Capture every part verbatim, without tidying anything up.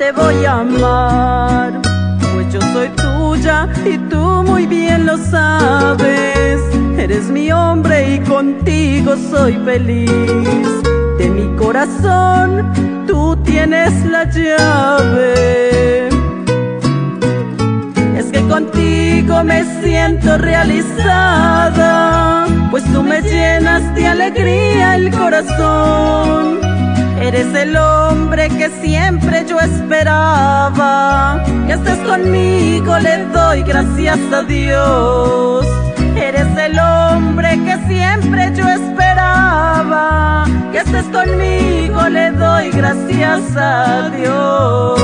te voy a amar, pues yo soy tuya y tú muy bien lo sabes. Eres mi hombre y contigo soy feliz. De mi corazón tú tienes la llave. Es que contigo me siento realizada, pues tú me llenas de alegría el corazón. Eres el hombre que siempre yo esperaba. Que estés conmigo, le doy gracias a Dios. Eres el hombre que siempre yo esperaba. Que estés conmigo, le doy gracias a Dios.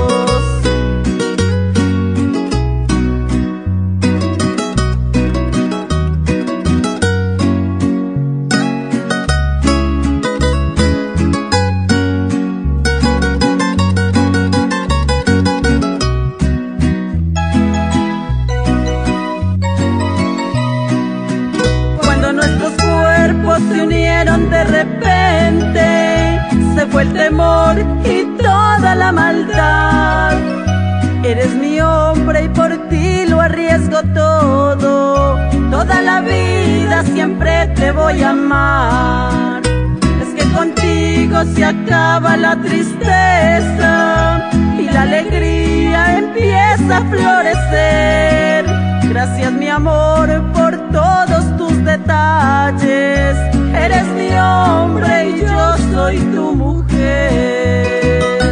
Se unieron de repente, se fue el temor y toda la maldad. Eres mi hombre y por ti lo arriesgo todo. Toda la vida siempre te voy a amar. Es que contigo se acaba la tristeza y la alegría empieza a florecer. Gracias mi amor por todos tus detalles. Eres mi hombre y yo soy tu mujer.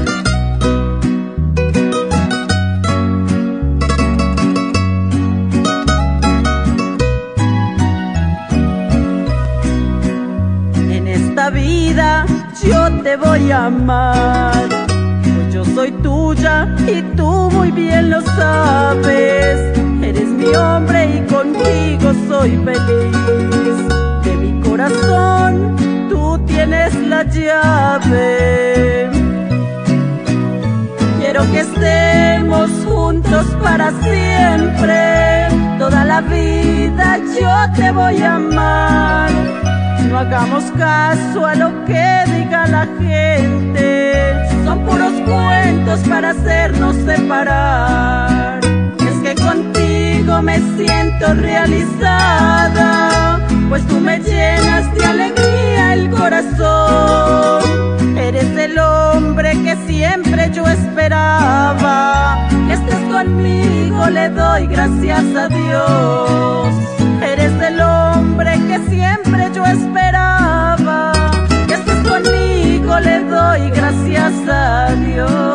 En esta vida yo te voy a amar, pues yo soy tuya y tú muy bien lo sabes. Eres mi hombre y contigo soy feliz. De mi corazón tú tienes la llave. Quiero que estemos juntos para siempre. Toda la vida yo te voy a amar. No hagamos caso a lo que diga la gente. Son puros cuentos para hacernos separar. Es que contigo me siento realizada, pues tú me llenas de alegría el corazón. Eres el hombre que siempre yo esperaba. Que estés conmigo, le doy gracias a Dios. Eres el hombre que siempre yo esperaba. Que estés conmigo, le doy gracias a Dios.